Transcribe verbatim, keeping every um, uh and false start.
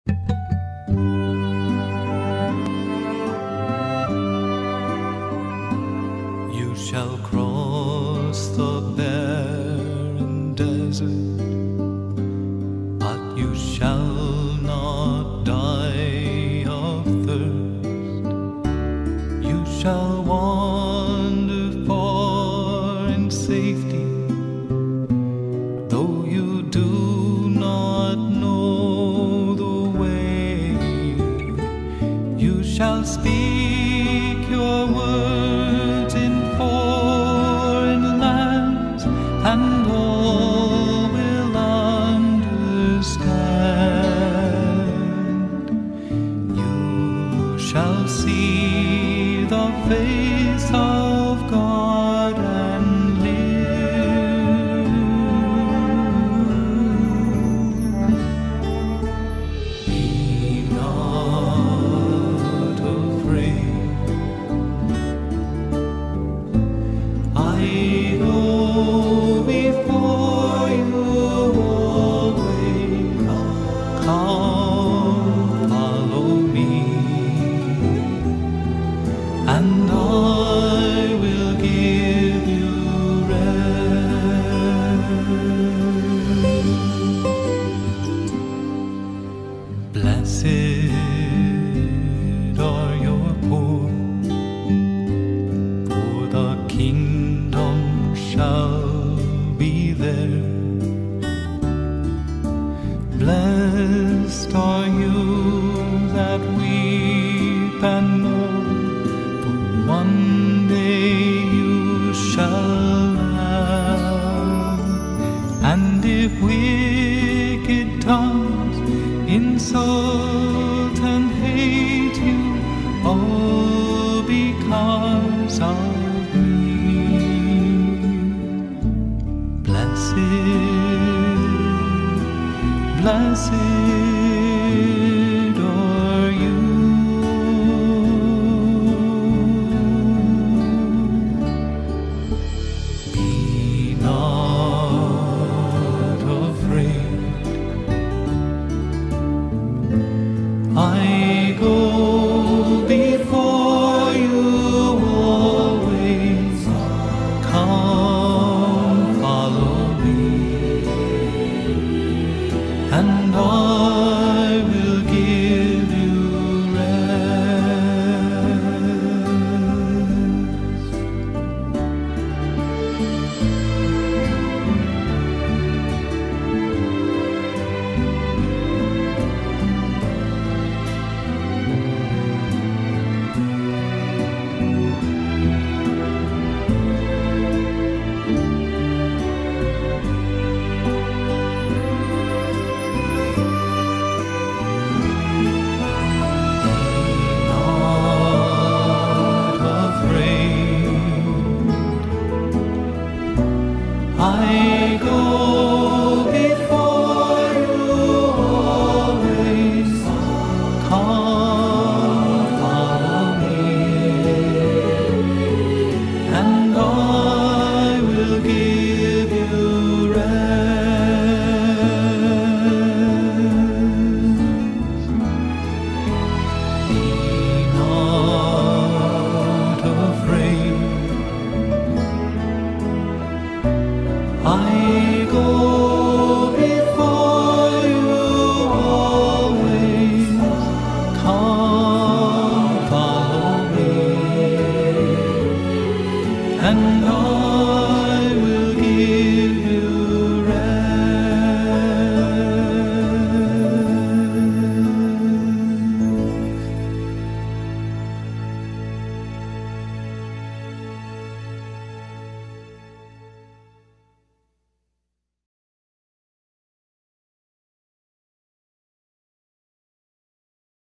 You shall cross the barren desert, but you shall not die of thirst. You shall wander far in safety, though you do not know the way. You shall speak your words in foreign lands, and all will understand. You shall see the face of God and live. Be not afraid. I go before you always. Come, follow me, and I will give you rest. Blessed are your poor, for the kingdom shall be theirs. Blessed are you that weep and mourn, for one day you shall laugh. And if wicked tongues insult and hate you, all because of me, blessed, blessed are you. Be not afraid. I go before you always. Come, follow me, and I will give you rest. I go before you always. Come, follow me, and I will give you rest. Be not afraid. I go before you always. Come, follow me, and I